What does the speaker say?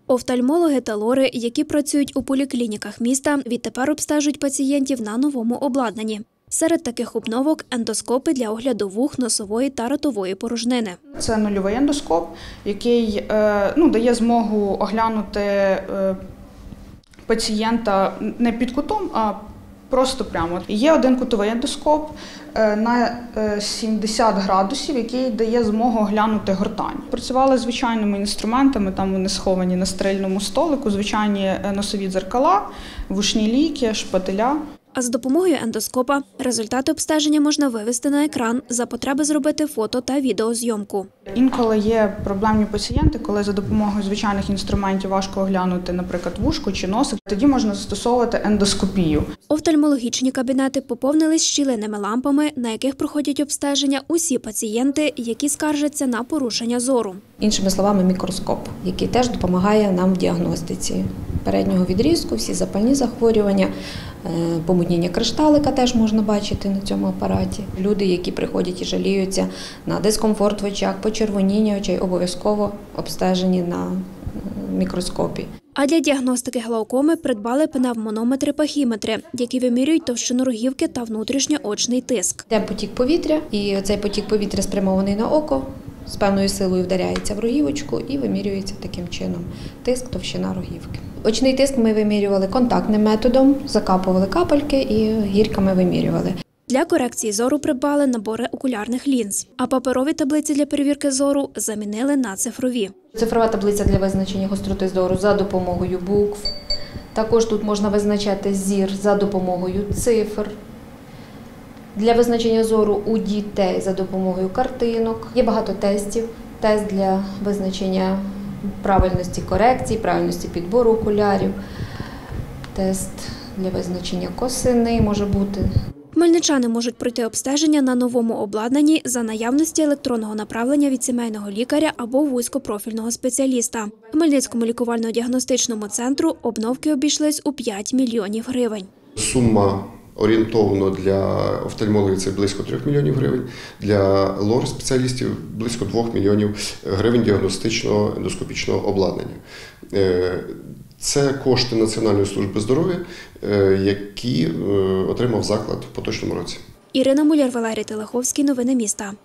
Офтальмологи та лори, які працюють у поліклініках міста, відтепер обстежують пацієнтів на новому обладнанні. Серед таких обновок – ендоскопи для огляду вух, носової та ротової порожнини. Це нульовий ендоскоп, який дає змогу оглянути пацієнта не під кутом, а просто прямо. Є один кутовий ендоскоп на 70 градусів, який дає змогу оглянути гортань. Працювали звичайними інструментами, там вони сховані на стерильному столику, звичайні носові дзеркала, вушні ліки, шпателя. А з допомогою ендоскопа результати обстеження можна вивести на екран, за потреби зробити фото та відеозйомку. Інколи є проблемні пацієнти, коли за допомогою звичайних інструментів важко оглянути, наприклад, вушко чи носик. Тоді можна застосовувати ендоскопію. Офтальмологічні кабінети поповнились щілинними лампами, на яких проходять обстеження усі пацієнти, які скаржаться на порушення зору. Іншими словами, мікроскоп, який теж допомагає нам в діагностиці переднього відрізку, всі запальні захворювання, помутнення кришталика теж можна бачити на цьому апараті. Люди, які приходять і жаліються на дискомфорт в очах, почервоніння очей, обов'язково обстежені на мікроскопі. А для діагностики глаукоми придбали пневмонометри-пахіметри, які вимірюють товщину рогівки та внутрішньоочний тиск. Йде потік повітря, і цей потік повітря спрямований на око, з певною силою вдаряється в рогівочку і вимірюється таким чином тиск, товщина рогівки. Очний тиск ми вимірювали контактним методом, закапували капельки і гірками вимірювали. Для корекції зору придбали набори окулярних лінз, а паперові таблиці для перевірки зору замінили на цифрові. Цифрова таблиця для визначення гостроти зору за допомогою букв. Також тут можна визначати зір за допомогою цифр. Для визначення зору у дітей за допомогою картинок. Є багато тестів. Тест для визначення правильності корекції, правильності підбору окулярів. Тест для визначення косини може бути. Хмельничани можуть пройти обстеження на новому обладнанні за наявності електронного направлення від сімейного лікаря або вузькопрофільного спеціаліста. Хмельницькому лікувально-діагностичному центру обновки обійшлись у 5 мільйонів гривень. Сума орієнтовно для офтальмологів – це близько 3 мільйонів гривень, для лор-спеціалістів – близько 2 мільйонів гривень діагностичного ендоскопічного обладнання. Це кошти Національної служби здоров'я, які отримав заклад в поточному році. Ірина Муляр, Валерій Телеховський. Новини міста.